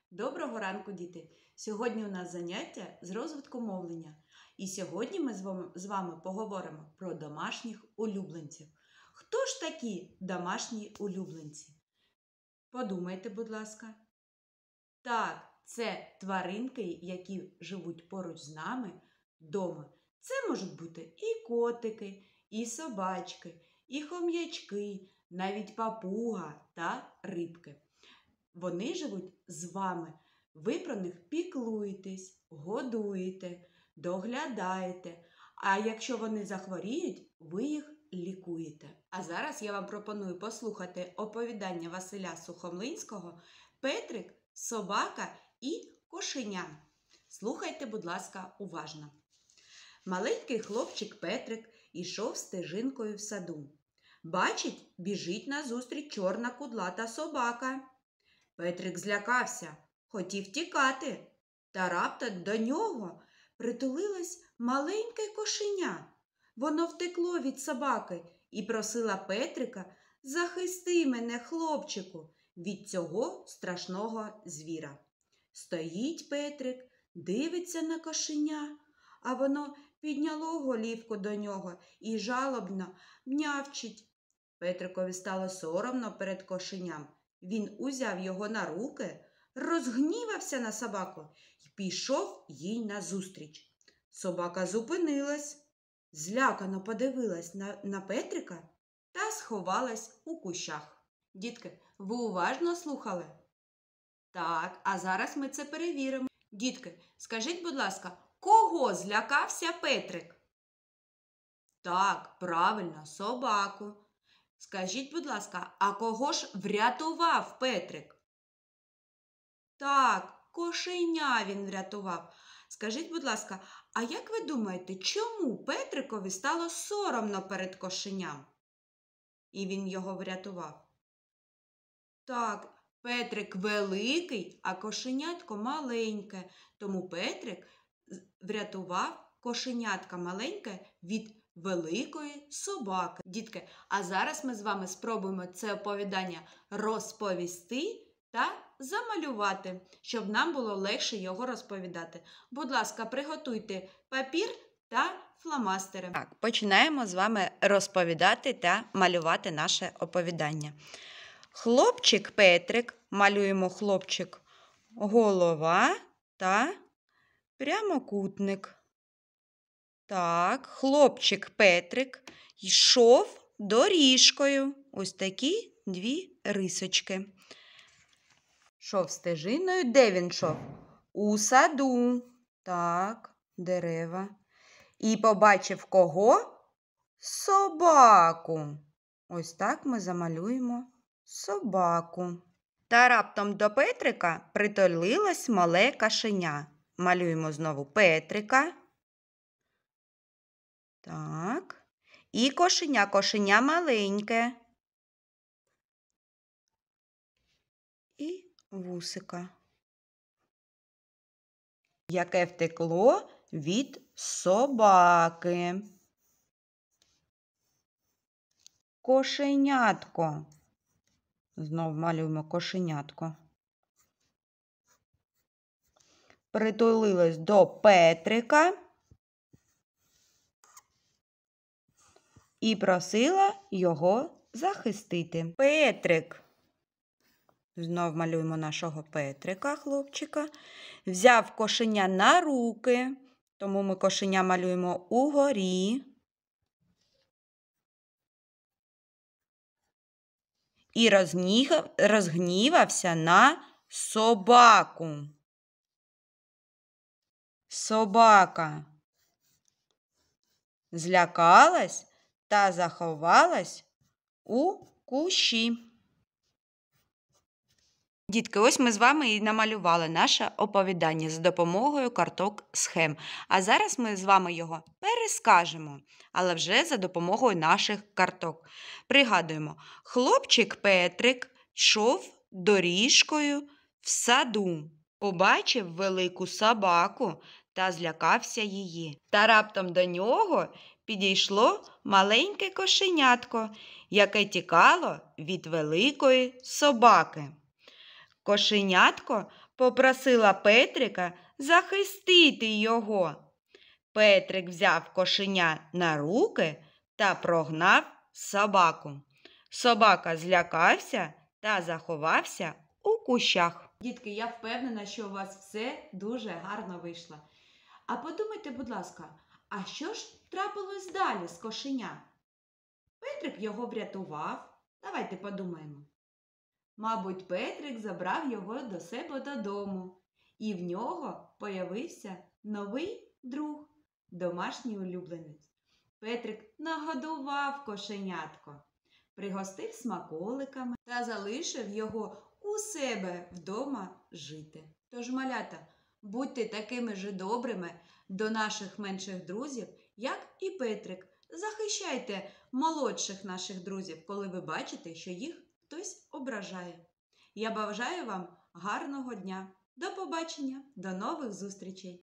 Доброго ранку, діти! Сьогодні у нас заняття з розвитку мовлення. І сьогодні ми з вами поговоримо про домашніх улюбленців. Хто ж такі домашні улюбленці? Подумайте, будь ласка. Так, це тваринки, які живуть поруч з нами вдома. Це можуть бути і котики, і собачки, і хом'ячки, навіть папуга та рибки. Вони живуть з вами. Ви про них піклуєтесь, годуєте, доглядаєте. А якщо вони захворіють, ви їх лікуєте. А зараз я вам пропоную послухати оповідання Василя Сухомлинського «Петрик, собака і кошеня». Слухайте, будь ласка, уважно. Маленький хлопчик Петрик ішов стежинкою в саду. Бачить, біжить назустріч чорна кудлата собака. Петрик злякався, хотів тікати, та раптом до нього притулилось маленьке кошеня. Воно втекло від собаки і просила Петрика: «Захисти мене, хлопчику, від цього страшного звіра». Стоїть Петрик, дивиться на кошеня, а воно підняло голівку до нього і жалобно м'явчить. Петрикові стало соромно перед кошеням. Він узяв його на руки, розгнівався на собаку і пішов їй назустріч. Собака зупинилась, злякано подивилась на Петрика та сховалась у кущах. Дітки, ви уважно слухали? Так, а зараз ми це перевіримо. Дітки, скажіть, будь ласка, кого злякався Петрик? Так, правильно, собаку. Скажіть, будь ласка, а кого ж врятував Петрик? Так, кошеня він врятував. Скажіть, будь ласка, а як ви думаєте, чому Петрикові стало соромно перед кошеням? І він його врятував? Так, Петрик великий, а кошенятко маленьке. Тому Петрик врятував кошенятка маленьке від великої собаки. Дітки, а зараз ми з вами спробуємо це оповідання розповісти та замалювати, щоб нам було легше його розповідати. Будь ласка, приготуйте папір та фломастери. Так, починаємо з вами розповідати та малювати наше оповідання. Хлопчик Петрик, малюємо хлопчик, голова та прямокутник. Так, хлопчик Петрик йшов доріжкою. Ось такі дві рисочки. Йшов стежиною. Де він йшов? У саду. Так, дерева. І побачив кого? Собаку. Ось так ми замалюємо собаку. Та раптом до Петрика притулилось мале кошеня. Малюємо знову Петрика. Так. І кошеня маленьке. І вусика, яке втекло від собаки. Кошенятко. Знов малюємо кошенятко. Притулилось до Петрика і просила його захистити. Петрик. Знов малюємо нашого Петрика, хлопчика. Взяв кошеня на руки, тому ми кошеня малюємо угорі. І розгнівався на собаку. Собака злякалась та заховалась у кущі. Дітки, ось ми з вами і намалювали наше оповідання за допомогою карток схем. А зараз ми з вами його перескажемо, але вже за допомогою наших карток. Пригадуємо, хлопчик Петрик йшов доріжкою в саду. Побачив велику собаку та злякався її. Та раптом до нього підійшло маленьке кошенятко, яке тікало від великої собаки. Кошенятко попросила Петрика захистити його. Петрик взяв кошеня на руки та прогнав собаку. Собака злякався та заховався у кущах. Дітки, я впевнена, що у вас все дуже гарно вийшло. А подумайте, будь ласка, а що ж трапилось далі з кошеня? Петрик його врятував. Давайте подумаємо. Мабуть, Петрик забрав його до себе додому, і в нього появився новий друг, домашній улюбленець. Петрик нагодував кошенятко, пригостив смаколиками та залишив його у себе вдома жити. Тож, малята, будьте такими ж добрими до наших менших друзів, як і Петрик. Захищайте молодших наших друзів, коли ви бачите, що їх хтось ображає. Я бажаю вам гарного дня. До побачення, до нових зустрічей!